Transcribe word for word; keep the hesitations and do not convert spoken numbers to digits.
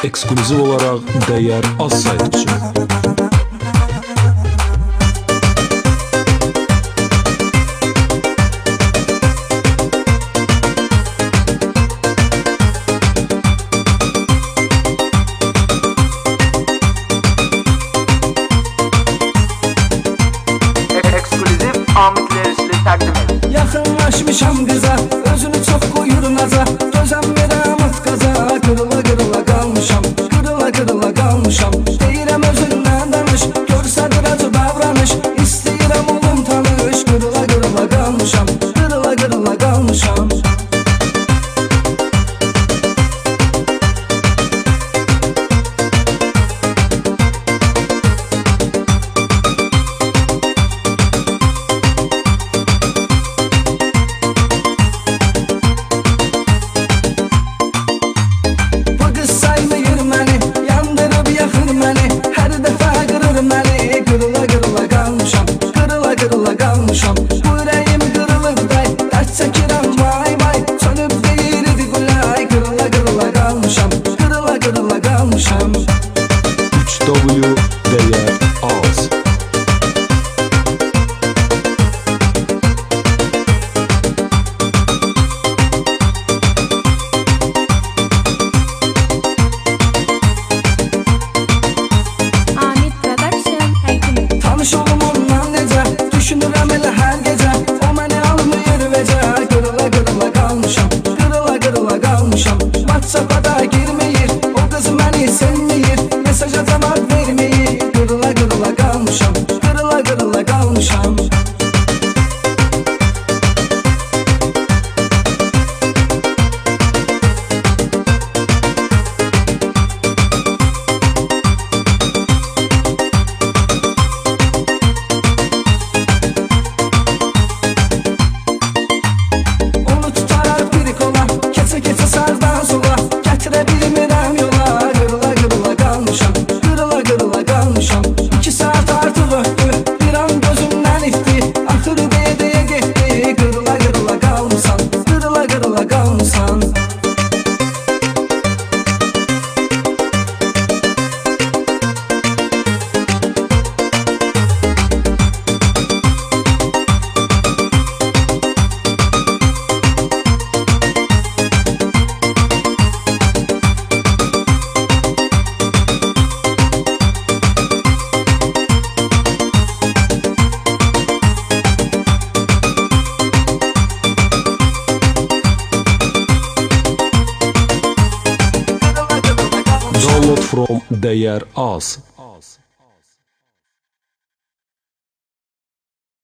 Eksklüziv olaraq Dəyər Az saytı üçün. Yaxınlaşmışam qıza, özünü çox qoyur naza, gözəmirəm at qaza, qırıla qırıla qalmışam, qırıla qırıla qalmışam. Deyirəm özündən danış, görsədir acı davranış, istəyirəm olum tanış, qırıla qırıla qalmışam, qırıla qırıla qalmışam. Bu ürəyim qırılıb day, dərd çəkirəm vay vay, sönüb deyirdi qulay, qırıla qırıla qalmışam, qırıla qırıla qalmışam. üç W Dəyər Az. Amid Production həkimi. Tanış olum ondan necə, düşünürəm elə hər gecə, o məni almır vecə, qırıla qırıla qalmışam, qırıla qırıla qalmışam. WhatsApp-a da girməyir, o qız məni sevməyir, mesaja cavab verməyir, qırıla qırıla qalmışam, qırıla qırıla qalmışam. Download from Dəyər Az.